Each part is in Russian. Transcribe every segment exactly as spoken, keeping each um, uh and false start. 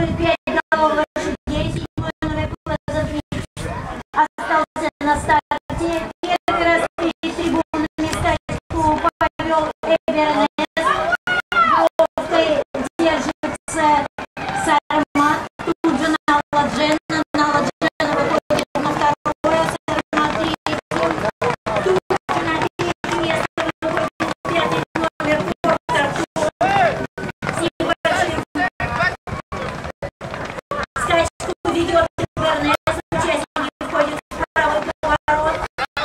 ноль пять голов лошадей, седьмой номер Плазовик остался на старте. Первый раз перед трибунами скачку повел Эвернес. Головкой держится Сармат. Тут же Наладжена. Наладжена выходит на второе, Сармат третьим. Тут же на третье место выходит пятый номер Портер Тур. С небольшим скачку ведет Эвернес. Участники входят в правый поворот.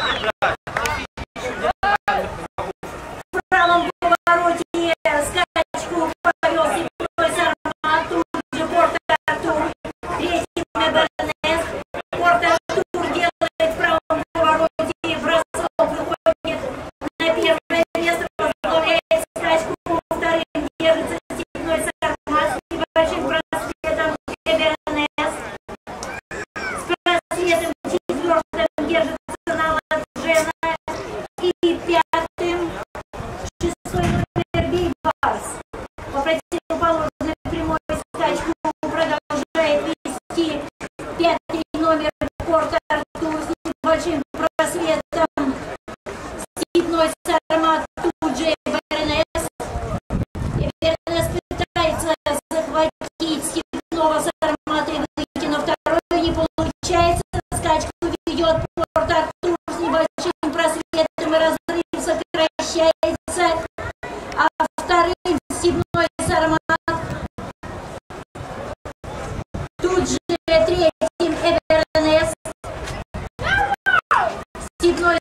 В правом повороте скачку повел седьмой Сармат. Тут же Портер Тур. Третьим Эвернес. Портер Тур делает в правом повороте бросок. Выходит на первое место. Возглавляет скачку. Вторым держится седьмой Сармат. С небольшим просветом Эвернес. С просветом четвертым держится Наладжена. И пятым шестой номер Бейбарс. По противоположной прямой скачку продолжает вести пятый номер Портер Тур с небольшим просветом. Седьмой Сармат, тут же Эвернес. Эвернес пытается захватить седьмого Сармата и выйти на второй. Не получается. Скачку ведет Портер Тур с небольшим просветом, и разрыв сокращается. А вторым седьмой Сармат. Тут же третьим Эвернес. Седьмой